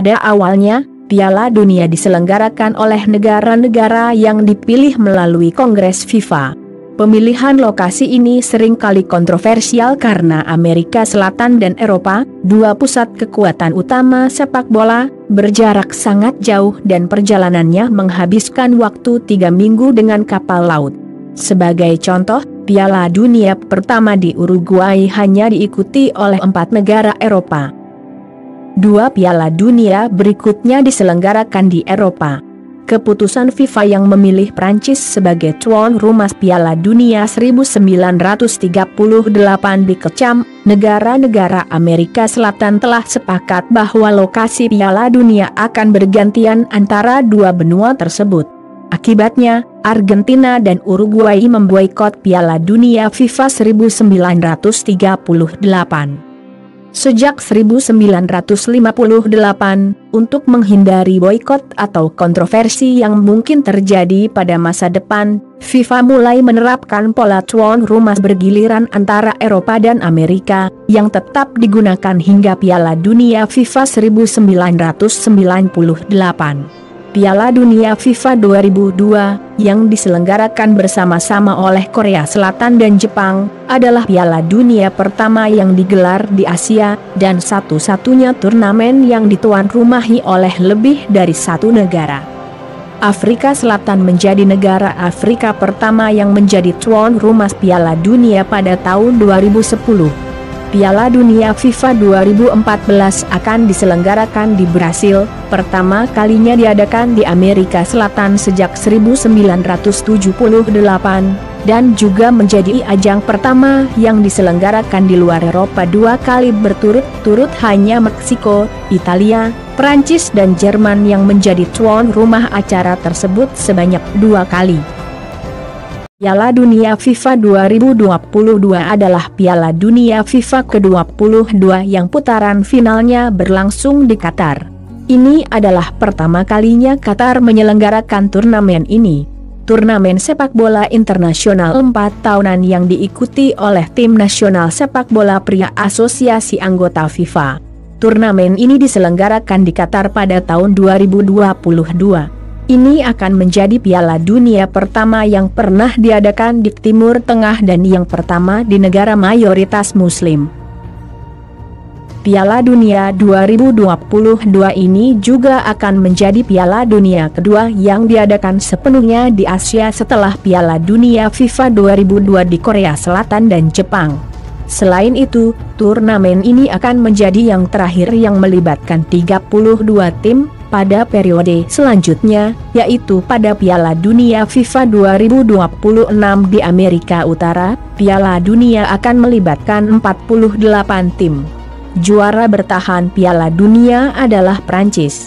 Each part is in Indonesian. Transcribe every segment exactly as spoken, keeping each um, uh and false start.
Pada awalnya, Piala Dunia diselenggarakan oleh negara-negara yang dipilih melalui Kongres FIFA. Pemilihan lokasi ini seringkali kontroversial karena Amerika Selatan dan Eropa, dua pusat kekuatan utama sepak bola, berjarak sangat jauh dan perjalanannya menghabiskan waktu tiga minggu dengan kapal laut. Sebagai contoh, Piala Dunia pertama di Uruguay hanya diikuti oleh empat negara Eropa. Dua Piala Dunia berikutnya diselenggarakan di Eropa. Keputusan FIFA yang memilih Prancis sebagai tuan rumah Piala Dunia seribu sembilan ratus tiga puluh delapan dikecam. Negara-negara Amerika Selatan telah sepakat bahwa lokasi Piala Dunia akan bergantian antara dua benua tersebut. Akibatnya, Argentina dan Uruguay memboikot Piala Dunia FIFA seribu sembilan ratus tiga puluh delapan. Sejak seribu sembilan ratus lima puluh delapan, untuk menghindari boikot atau kontroversi yang mungkin terjadi pada masa depan, FIFA mulai menerapkan pola tuan rumah bergiliran antara Eropa dan Amerika, yang tetap digunakan hingga Piala Dunia FIFA seribu sembilan ratus sembilan puluh delapan. Piala Dunia FIFA dua ribu dua, yang diselenggarakan bersama-sama oleh Korea Selatan dan Jepang, adalah Piala Dunia pertama yang digelar di Asia, dan satu-satunya turnamen yang dituan rumahi oleh lebih dari satu negara. Afrika Selatan menjadi negara Afrika pertama yang menjadi tuan rumah Piala Dunia pada tahun dua ribu sepuluh. Piala Dunia FIFA dua ribu empat belas akan diselenggarakan di Brasil, pertama kalinya diadakan di Amerika Selatan sejak seribu sembilan ratus tujuh puluh delapan, dan juga menjadi ajang pertama yang diselenggarakan di luar Eropa dua kali berturut-turut. Hanya Meksiko, Italia, Prancis dan Jerman yang menjadi tuan rumah acara tersebut sebanyak dua kali. Piala Dunia FIFA dua ribu dua puluh dua adalah Piala Dunia FIFA ke dua puluh dua yang putaran finalnya berlangsung di Qatar. Ini adalah pertama kalinya Qatar menyelenggarakan turnamen ini. Turnamen sepak bola internasional empat tahunan yang diikuti oleh tim nasional sepak bola pria asosiasi anggota FIFA. Turnamen ini diselenggarakan di Qatar pada tahun dua ribu dua puluh dua. Ini akan menjadi Piala Dunia pertama yang pernah diadakan di Timur Tengah dan yang pertama di negara mayoritas Muslim. Piala Dunia dua ribu dua puluh dua ini juga akan menjadi Piala Dunia kedua yang diadakan sepenuhnya di Asia setelah Piala Dunia FIFA dua ribu dua di Korea Selatan dan Jepang. Selain itu, turnamen ini akan menjadi yang terakhir yang melibatkan tiga puluh dua tim pada periode selanjutnya, yaitu pada Piala Dunia FIFA dua ribu dua puluh enam di Amerika Utara. Piala Dunia akan melibatkan empat puluh delapan tim. Juara bertahan Piala Dunia adalah Prancis.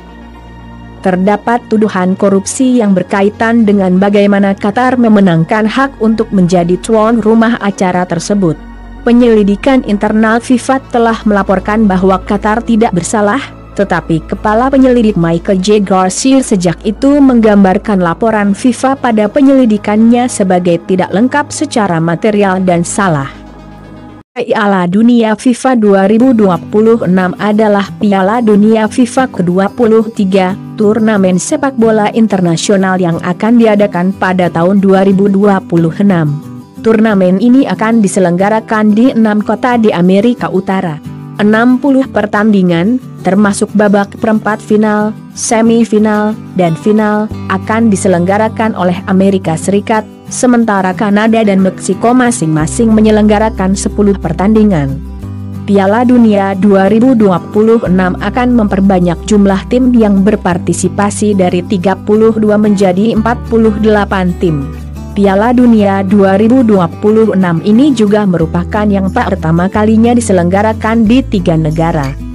Terdapat tuduhan korupsi yang berkaitan dengan bagaimana Qatar memenangkan hak untuk menjadi tuan rumah acara tersebut. Penyelidikan internal FIFA telah melaporkan bahwa Qatar tidak bersalah, tetapi Kepala Penyelidik Michael J. Garcia sejak itu menggambarkan laporan FIFA pada penyelidikannya sebagai tidak lengkap secara material dan salah. Piala Dunia FIFA dua ribu dua puluh enam adalah Piala Dunia FIFA ke dua puluh tiga, turnamen sepak bola internasional yang akan diadakan pada tahun dua ribu dua puluh enam. Turnamen ini akan diselenggarakan di enam kota di Amerika Utara. enam puluh pertandingan, termasuk babak perempat final, semifinal, dan final, akan diselenggarakan oleh Amerika Serikat, sementara Kanada dan Meksiko masing-masing menyelenggarakan sepuluh pertandingan. Piala Dunia dua ribu dua puluh enam akan memperbanyak jumlah tim yang berpartisipasi dari tiga puluh dua menjadi empat puluh delapan tim. Piala Dunia dua ribu dua puluh enam ini juga merupakan yang pertama kalinya diselenggarakan di tiga negara.